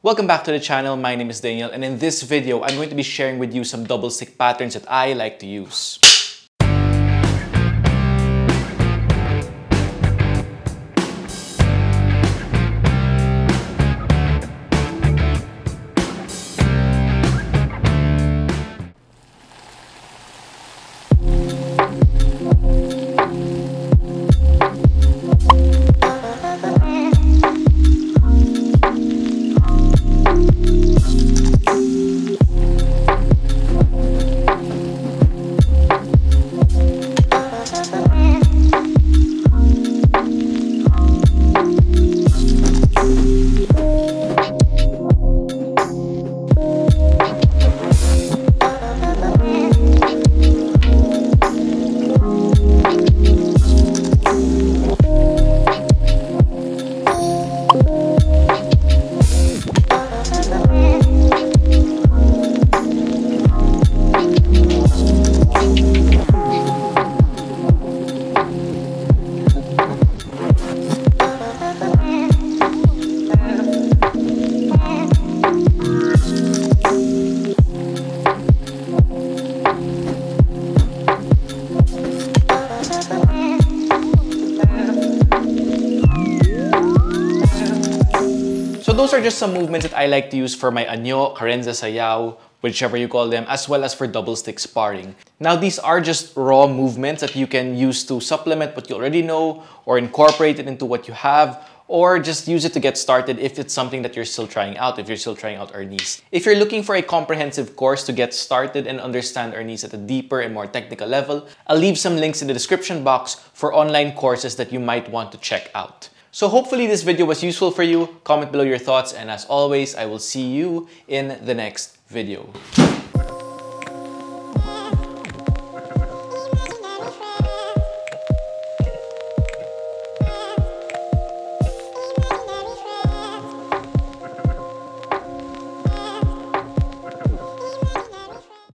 Welcome back to the channel. My name is Daniel, and in this video, I'm going to be sharing with you some double stick patterns that I like to use. So those are just some movements that I like to use for my anyo, carenza sayaw, whichever you call them, as well as for double stick sparring. Now these are just raw movements that you can use to supplement what you already know, or incorporate it into what you have, or just use it to get started if it's something that you're still trying out, if you're still trying out Arnis. If you're looking for a comprehensive course to get started and understand Arnis at a deeper and more technical level, I'll leave some links in the description box for online courses that you might want to check out. So hopefully this video was useful for you. Comment below your thoughts, and as always, I will see you in the next video.